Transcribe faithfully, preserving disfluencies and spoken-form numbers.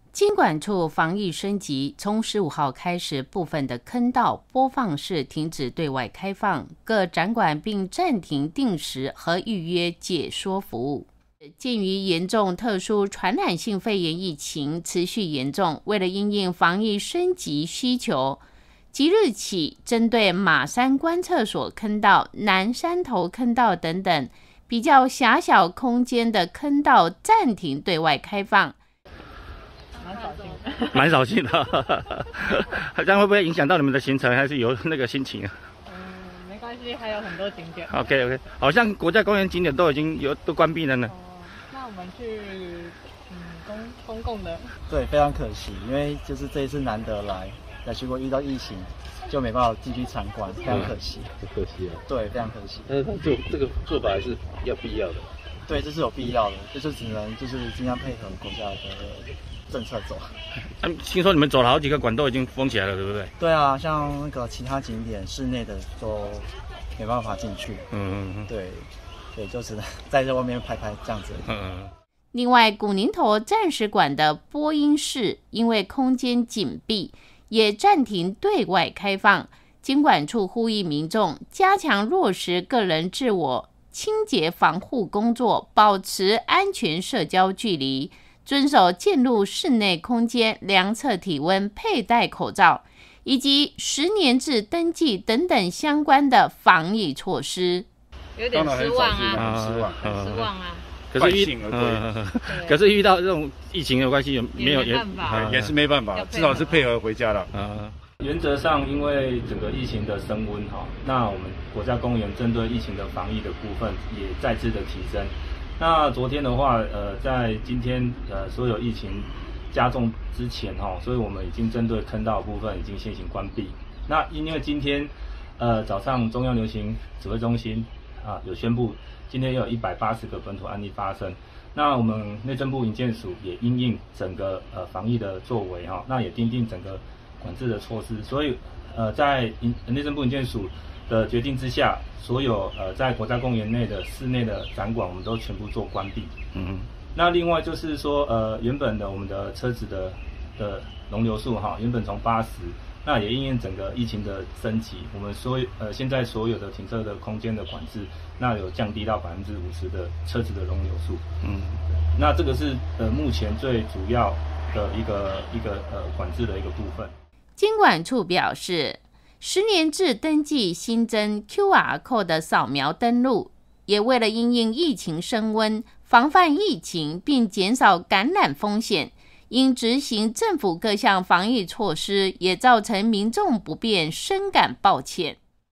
金管处防疫升级，从十五号开始，部分的坑道播放室停止对外开放，各展馆并暂停定时和预约解说服务。鉴于严重特殊传染性肺炎疫情持续严重，为了因应防疫升级需求，即日起针对马山观测所坑道、南山头坑道等等比较狭小空间的坑道暂停对外开放。 蛮扫兴的， 蛮扫兴的，这样会不会影响到你们的行程，还是有那个心情啊？ 嗯，没关系，还有很多景点。 OK OK， 好像国家公园景点都已经有都关闭了呢。 哦，那我们去嗯公公共的。 对，非常可惜，因为就是这一次难得来，但结果遇到疫情，就没办法进去参观，非常可惜。 很可惜啊。 对，非常可惜。 但是他做这个做法还是要必要的。对， 这是有必要的，这就只能就是尽量配合国家的政策走。 嗯，听说你们走了好几个馆都已经封起来了，对不对？ 对啊，像那个其他景点室内的都没办法进去。嗯嗯嗯。对，对，就只能在这外面拍拍这样子。嗯嗯。 另外，古宁头战史馆的播音室因为空间紧闭，也暂停对外开放。金管处呼吁民众加强落实个人自我清洁防护工作，保持安全社交距离，遵守进入室内空间量测体温、佩戴口罩，以及十年制登记等等相关的防疫措施。 有点失望啊， 失望， 失望啊。 可是遇，嗯，可是遇到这种疫情的关系，有没有也也是没办法，至少是配合回家了。 嗯。 原则上，因为整个疫情的升温哈，那我们国家公园针对疫情的防疫的部分也再次的提升。那昨天的话，呃，在今天呃所有疫情加重之前哈，所以我们已经针对坑道的部分已经先行关闭。那因为今天呃早上中央流行指挥中心啊有宣布，今天有一百八十个本土案例发生。那我们内政部营建署也因应整个呃防疫的作为哈，那也订定整个管制的措施，所以呃，在内政部营建署的决定之下，所有呃在国家公园内的室内的展馆，我们都全部做关闭。嗯，那另外就是说，呃，原本的我们的车子的的容流数哈，原本从八十，那也因应整个疫情的升级，我们所呃现在所有的停车的空间的管制，那有降低到百分之五十的车子的容流数。嗯，那这个是呃目前最主要的一个一个呃管制的一个部分。 金管处表示，十年制登记新增 Q R code 的扫描登录，也为了因应疫情升温，防范疫情并减少感染风险，因执行政府各项防疫措施，也造成民众不便，深感抱歉。